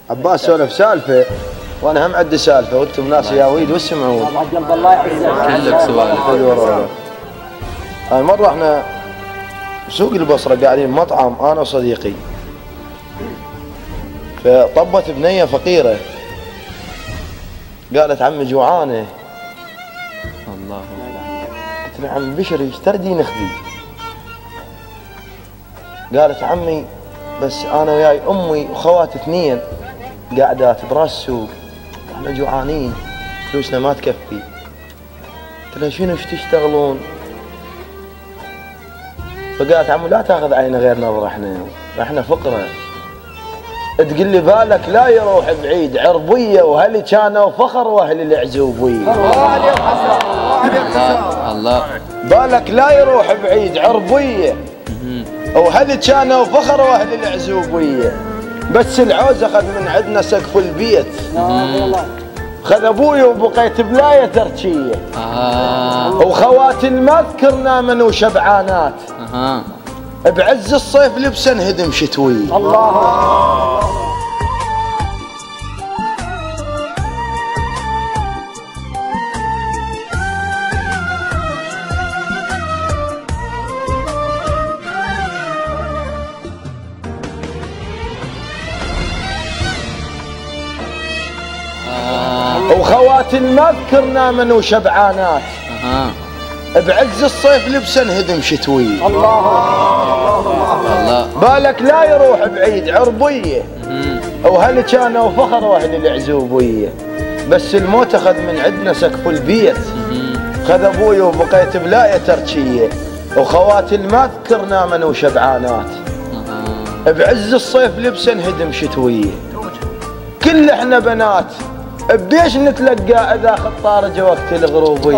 عباس سولف سالفه وانا هم عندي سالفه وانتم ناس ياويد واسمعوا. قلب الله يعزك. كلك سوالف. هاي مره احنا بسوق البصره قاعدين بمطعم انا وصديقي، فطبت بنيه فقيره قالت عمي جوعانه. الله قلت له عم بشري ايش تردين اخذي؟ قالت عمي بس انا وياي امي وخواتي اثنين قاعدات براس السوق، احنا جوعانين فلوسنا ما تكفي. قلت لها شنو ايش تشتغلون؟ فقالت عمو لا تاخذ عينه غير نظره، احنا فقره. تقول لي بالك لا يروح بعيد عربيه واهلي كانوا فخر واهلي العزوبيه. الله بالك لا يروح بعيد عربيه واهلي كانوا فخر واهلي العزوبيه، بس العوز اخذ من عندنا سقف البيت. خذ ابوي وبقيت بلايه تركيه. وخواتي ما ذكرنا منو شبعانات. بعز الصيف لبسن هدم شتويه. الله وخواتي ما ذكرنا منو شبعانات. بعز الصيف لبسن هدم شتويه. الله بالك لا يروح بعيد عربيه واهلي كانوا فخر واهلي العزوبيه، بس الموت اخذ من عندنا سقف البيت. خذ ابوي وبقيت بلايه تركيه وخواتي ما ذكرنا منو شبعانات. بعز الصيف لبسن هدم شتويه. كل احنا بنات بيش نتلقى اذا خطارج وقت الغروبيه.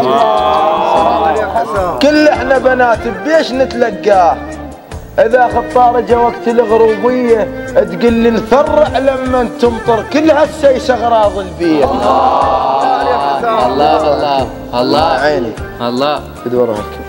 كل احنا بنات بيش نتلقاه اذا خطارج وقت الغروبيه. تقول لي نفرع لما تمطر كل هالسيس اغراض البيت. الله الله الله عيني الله تدور هالكلام.